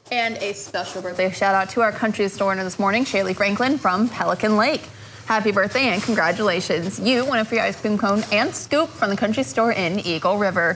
And a special birthday shout out to our country store owner this morning, Shaylee Franklin from Pelican Lake. Happy birthday and congratulations. You won a free ice cream cone and scoop from the country store in Eagle River.